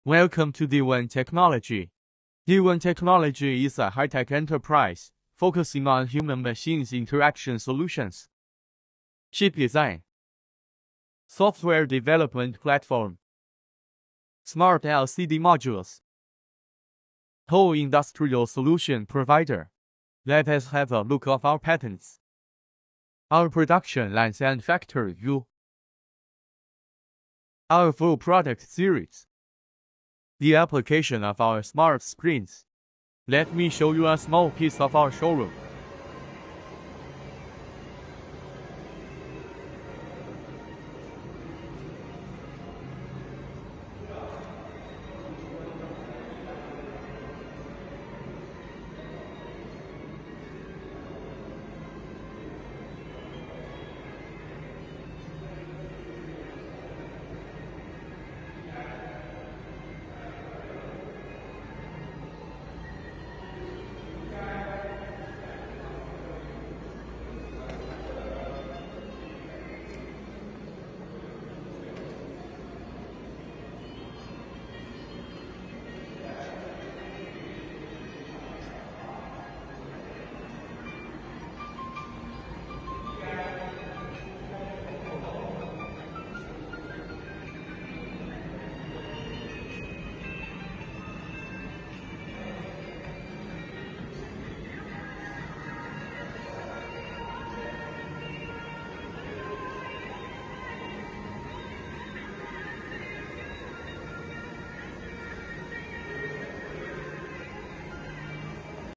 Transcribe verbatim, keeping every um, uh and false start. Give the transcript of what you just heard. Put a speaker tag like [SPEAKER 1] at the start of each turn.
[SPEAKER 1] Welcome to D W I N Technology. D W I N Technology is a high-tech enterprise focusing on human-machines interaction solutions, chip design, software development platform, smart L C D modules, whole industrial solution provider. Let us have a look of our patents, our production lines and factory view, our full product series, the application of our smart screens. Let me show you a small piece of our showroom.